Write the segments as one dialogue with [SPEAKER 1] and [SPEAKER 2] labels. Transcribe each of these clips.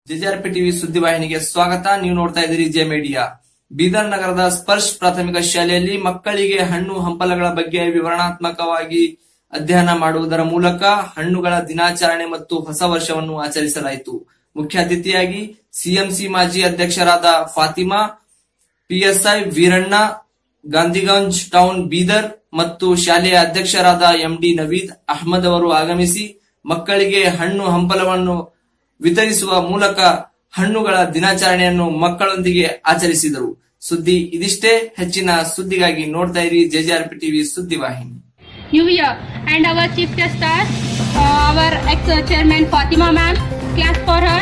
[SPEAKER 1] JjrpTv ಸುದ್ದಿವಾಹಿನಿಗೆ ಸ್ವಾಗತ. ನೀವು ನೋಡ್ತಾ ಇದ್ದೀರಿ ಜೆ ಮೀಡಿಯಾ. ಬೀದರ್ ನಗರದ ಸ್ಪರ್ಶ್ ಪ್ರಾಥಮಿಕ ಶಾಲೆಯಲ್ಲಿ ಮಕ್ಕಳಿಗೆ ಹಣ್ಣು ಹಂಪಲಗಳ ಬಗ್ಗೆ ವಿವರಣಾತ್ಮಕವಾಗಿ ಅಧ್ಯಯನ ಮಾಡುವುದರ ಮೂಲಕ ಹಣ್ಣುಗಳ ದಿನಾಚರಣೆ ಮತ್ತು ಹೊಸ ವರ್ಷವನ್ನು ಆಚರಿಸಲಾಯಿತು. ಮುಖ್ಯ ಅತಿಥಿಯಾಗಿ ಸಿಎಂಸಿ ಮಾಜಿ ಅಧ್ಯಕ್ಷರಾದ ಫಾತಿಮಾ, ಪಿಎಸ್ಐ ವೀರಣ್ಣ, ಗಾಂಧಿಗಂಜ್ ಟೌನ್ ಬೀದರ್ ಮತ್ತು ಶಾಲೆಯ ಅಧ್ಯಕ್ಷರಾದ ಎಂಡಿ ನವೀದ್ ಅಹ್ಮದ್ ಅವರು ಆಗಮಿಸಿ ಮಕ್ಕಳಿಗೆ ಹಣ್ಣು ಹಂಪಲವನ್ನು ವಿತರಿಸುವ ಮೂಲಕ ಹಣ್ಣುಗಳ ದಿನಾಚರಣೆಯನ್ನು ಮಕ್ಕಳೊಂದಿಗೆ ಆಚರಿಸಿದರು. ಸುದ್ದಿ ಇದಿಷ್ಟೇ. ಹೆಚ್ಚಿನ ಸುದ್ದಿಗಾಗಿ ನೋಡ್ತಾ ಇರಿ JjrpTv ಸುದ್ದಿವಾಹಿನಿ.
[SPEAKER 2] New Year and our chief guest stars, our ex-chairman Fatima ma'am, class for her.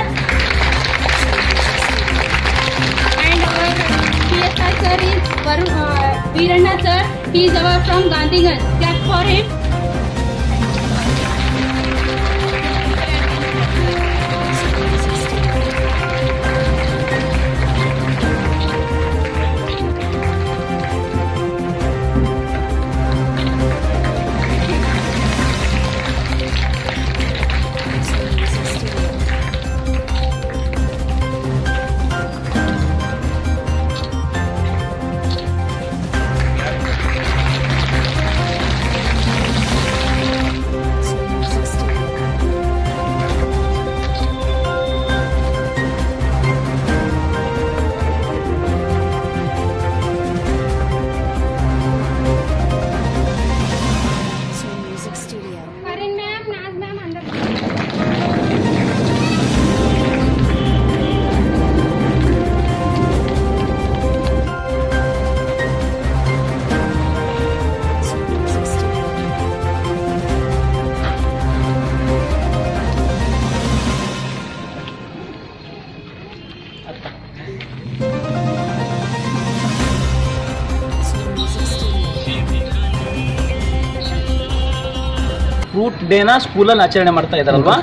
[SPEAKER 2] And our PSI sir is Veeranna sir. He is our from Gandhiganj. Class for him.
[SPEAKER 3] Fruit ಡೇನ ಸ್ಕೂಲಲ್ಲಿ ಆಚರಣೆ ಮಾಡ್ತಾ ಇದ್ದಾರಲ್ವಾ?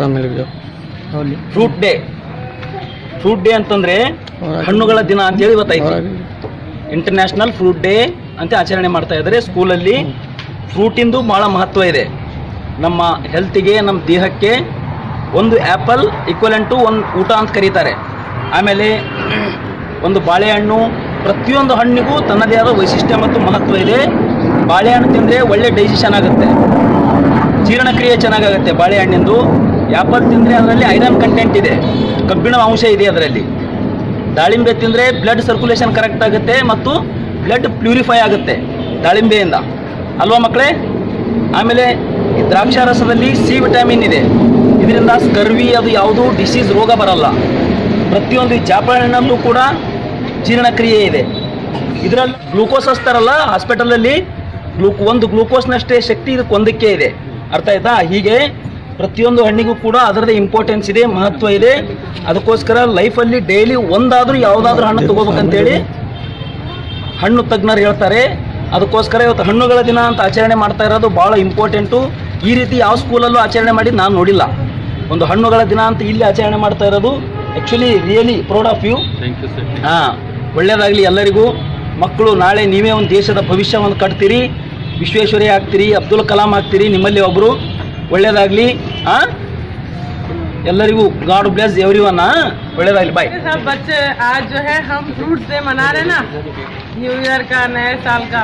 [SPEAKER 3] Fruit day ಅಂತಂದ್ರೆ ಹಣ್ಣುಗಳ ದಿನ ಅಂತ ಹೇಳಿ ಇವತ್ತೈತಿ. International fruit day ಅಂತ ಆಚರಣೆ ಮಾಡ್ತಾ ಇದ್ದಾರೆ. ಸ್ಕೂಲಲ್ಲಿ ಫ್ರೂಟಿಂದು ಬಹಳ ಮಹತ್ವ ಇದೆ. ನಮ್ಮ ಹೆಲ್ತಿಗೆ, ನಮ್ಮ ದೇಹಕ್ಕೆ ಒಂದು ಆ್ಯಪಲ್ ಈಕ್ವಲೆಂಟು ಒಂದು ಊಟ ಅಂತ ಕರೀತಾರೆ. ಆಮೇಲೆ ಒಂದು ಬಾಳೆಹಣ್ಣು, ಪ್ರತಿಯೊಂದು ಹಣ್ಣಿಗೂ ತನ್ನದೇ ಆದ ವೈಶಿಷ್ಟ್ಯ ಮತ್ತು ಮಹತ್ವ ಇದೆ. ಬಾಳೆಹಣ್ಣು ತಿಂದರೆ ಒಳ್ಳೆ ಡೈಜೆಷನ್ ಆಗುತ್ತೆ, ಜೀರ್ಣಕ್ರಿಯೆ ಚೆನ್ನಾಗಾಗುತ್ತೆ ಬಾಳೆಹಣ್ಣಿಂದು. ಆ್ಯಪಲ್ ತಿಂದರೆ ಅದರಲ್ಲಿ ಐರನ್ ಕಂಟೆಂಟ್ ಇದೆ, ಕಬ್ಬಿಣ ಅಂಶ ಇದೆ ಅದರಲ್ಲಿ. ದಾಳಿಂಬೆ ತಿಂದರೆ ಬ್ಲಡ್ ಸರ್ಕ್ಯುಲೇಷನ್ ಕರೆಕ್ಟ್ ಆಗುತ್ತೆ ಮತ್ತು ಬ್ಲಡ್ ಪ್ಯೂರಿಫೈ ಆಗುತ್ತೆ ದಾಳಿಂಬೆಯಿಂದ, ಅಲ್ವಾ ಮಕ್ಕಳೇ? ಆಮೇಲೆ ಈ ದ್ರಾಕ್ಷಾರಸದಲ್ಲಿ ಸಿ ವಿಟಮಿನ್ ಇದೆ. ಇದರಿಂದ ಸ್ಕರ್ವಿ ಅದು ಯಾವುದು ಡಿಸೀಸ್ ರೋಗ ಬರಲ್ಲ. ಪ್ರತಿಯೊಂದು ಈ ಜಾಪಳ ಹಣ್ಣಲ್ಲೂ ಕೂಡ ಜೀರ್ಣಕ್ರಿಯೆ ಇದೆ. ಇದರಲ್ಲಿ ಗ್ಲೂಕೋಸ್ ಹಚ್ತಾರಲ್ಲ ಹಾಸ್ಪಿಟಲಲ್ಲಿ, ಒಂದು ಗ್ಲೂಕೋಸ್ನಷ್ಟೇ ಶಕ್ತಿ ಇದಕ್ಕೆ ಒಂದಕ್ಕೆ ಇದೆ. ಅರ್ಥ ಆಯ್ತಾ? ಹೀಗೆ ಪ್ರತಿಯೊಂದು ಹಣ್ಣಿಗೂ ಕೂಡ ಅದರದೇ ಇಂಪಾರ್ಟೆನ್ಸ್ ಇದೆ, ಮಹತ್ವ ಇದೆ. ಅದಕ್ಕೋಸ್ಕರ ಲೈಫಲ್ಲಿ ಡೈಲಿ ಒಂದಾದರೂ ಯಾವುದಾದ್ರೂ ಹಣ್ಣು ತಗೋಬೇಕಂತೇಳಿ ಹಣ್ಣು ತಜ್ಞರು ಹೇಳ್ತಾರೆ. ಅದಕ್ಕೋಸ್ಕರ ಇವತ್ತು ಹಣ್ಣುಗಳ ದಿನ ಅಂತ ಆಚರಣೆ ಮಾಡ್ತಾ ಇರೋದು ಭಾಳ ಇಂಪಾರ್ಟೆಂಟು. ಈ ರೀತಿ ಯಾವ ಸ್ಕೂಲಲ್ಲೂ ಆಚರಣೆ ಮಾಡಿ ನಾನು ನೋಡಿಲ್ಲ. ಒಂದು ಹಣ್ಣುಗಳ ದಿನ ಅಂತ ಇಲ್ಲಿ ಆಚರಣೆ ಮಾಡ್ತಾ ಇರೋದು actually really proud of you. ಹಾಂ, ಒಳ್ಳೆಯದಾಗಲಿ ಎಲ್ಲರಿಗೂ. ಮಕ್ಕಳು ನಾಳೆ ನೀವೇ ಒಂದು ದೇಶದ ಭವಿಷ್ಯವನ್ನು ಕಟ್ತೀರಿ, ವಿಶ್ವೇಶ್ವರಯ್ಯ ಆಗ್ತೀರಿ, ಅಬ್ದುಲ್ ಕಲಾಂ ಆಗ್ತೀರಿ, ನಿಮ್ಮಲ್ಲಿ ಒಬ್ಬರು. ಒಳ್ಳೆಯದಾಗಲಿ. ಹಾಂ, ಎಲ್ಲರಿಗೂ गॉड ब्लेस एवरीवन. ಒಳ್ಳೆಯದಾಗಲಿ. ಬಾಯ್.
[SPEAKER 4] सब बच्चे आज जो है हम फ्रूट डे मना रहे ना, न्यू ईयर का, नए साल का.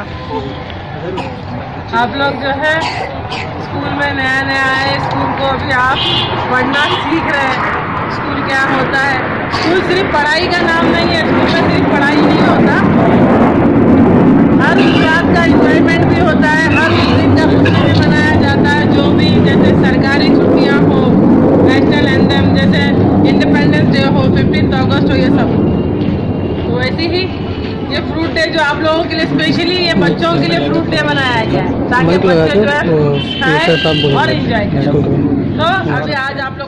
[SPEAKER 4] आप लोग जो है स्कूल में नया नया आए, स्कूल को अभी आप पढ़ना सीख रहे हैं. स्कूल क्या होता है? स्कूल सिर्फ पढ़ाई का नाम नहीं है. स्कूल में सिर्फ पढ़ाई नहीं होता, हर बात का इंजॉयमेंट भी होता है. हर दिन का फ्रूट डे मनाया जाता है. जो भी जैसे सरकारी छुट्टियां हो, नेशनल एंथम जैसे इंडिपेंडेंस डे हो, 15 अगस्त हो, ये सब. तो वैसे ही ये फ्रूट डे जो आप लोगों के लिए स्पेशली ये बच्चों के लिए फ्रूट डे मनाया गया है, ताकि बच्चे जो है खाएं और एंजॉय करें. तो अभी आज आप लोग